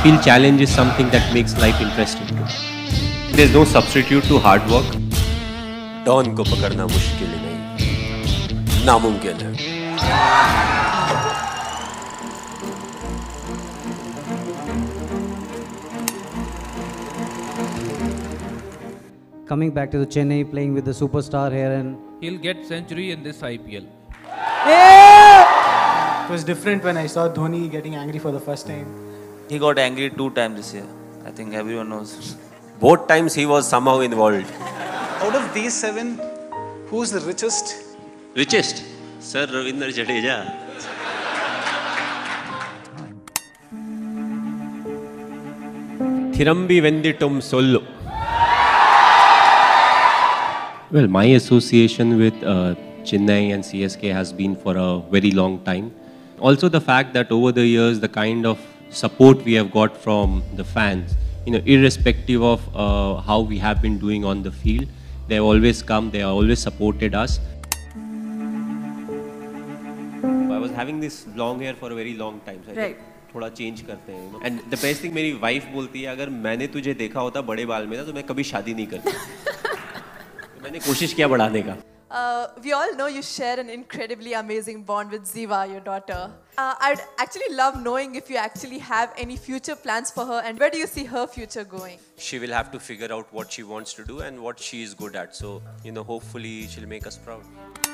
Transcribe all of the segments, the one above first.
feel challenge is something that makes life interesting too. There's no substitute to hard work. Don को पकड़ना मुश्किल नहीं, नामुमकिन है. Coming back to the Chennai, playing with the superstar here, and he'll get century in this IPL. It was different when I saw Dhoni getting angry for the first time. He got angry 2 times this year. I think everyone knows. Both times he was somehow involved. Out of these 7, who's the richest? Richest? Sir Ravindra Jadeja. Thirambi venditum sollu. Well, my association with Chennai and CSK has been for a very long time. Also the fact that over the years, the kind of support we have got from the fans, irrespective of how we have been doing on the field, they have always come, they have always supported us. I was having this long hair for a very long time, so I थोड़ा change करते हैं. And the best thing, मेरी wife बोलती है, अगर मैंने तुझे देखा होता बड़े बाल में ना, तो मैं कभी शादी नहीं करती. मैंने कोशिश किया बढ़ाने का. We all know you share an incredibly amazing bond with Ziva, your daughter. I'd actually love knowing if you actually have any future plans for her, and where do you see her future going? She will have to figure out what she wants to do and what she is good at. So, hopefully she'll make us proud.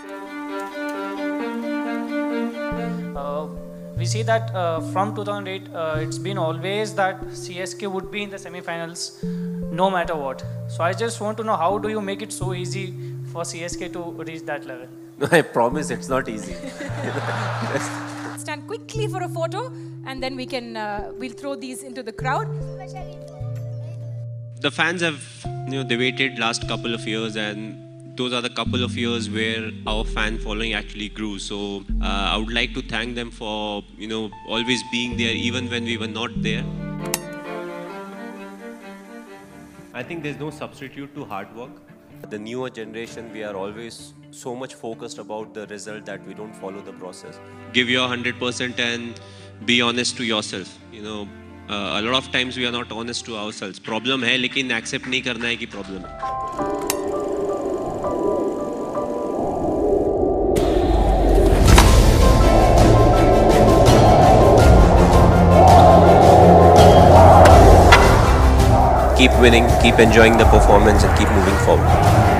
We see that from 2008, it's been always that CSK would be in the semi-finals no matter what. So I just want to know, how do you make it so easy for CSK to reach that level? No, I promise it's not easy. Stand quickly for a photo, and then we'll throw these into the crowd. The fans have, they waited last couple of years, and those are the couple of years where our fan following actually grew. So I would like to thank them for, always being there even when we were not there. I think there's no substitute to hard work. The newer generation, we are always so much focused about the result that we don't follow the process. Give your 100% and be honest to yourself. A lot of times we are not honest to ourselves. Problem है, लेकिन accept नहीं करना है कि problem है. Keep winning, keep enjoying the performance, and keep moving forward.